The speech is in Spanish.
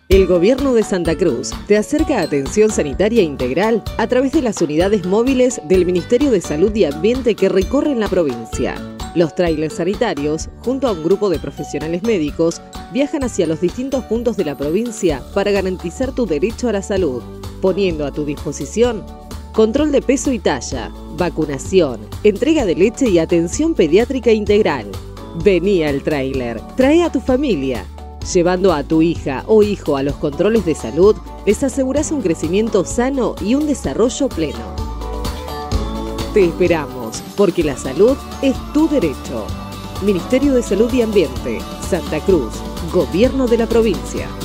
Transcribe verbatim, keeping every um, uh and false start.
El Gobierno de Santa Cruz te acerca a atención sanitaria integral a través de las unidades móviles del Ministerio de Salud y Ambiente que recorren la provincia. Los tráilers sanitarios, junto a un grupo de profesionales médicos, viajan hacia los distintos puntos de la provincia para garantizar tu derecho a la salud, poniendo a tu disposición control de peso y talla, vacunación, entrega de leche y atención pediátrica integral. Vení al tráiler, trae a tu familia. Llevando a tu hija o hijo a los controles de salud, les asegurás un crecimiento sano y un desarrollo pleno. Te esperamos, porque la salud es tu derecho. Ministerio de Salud y Ambiente, Santa Cruz, Gobierno de la provincia.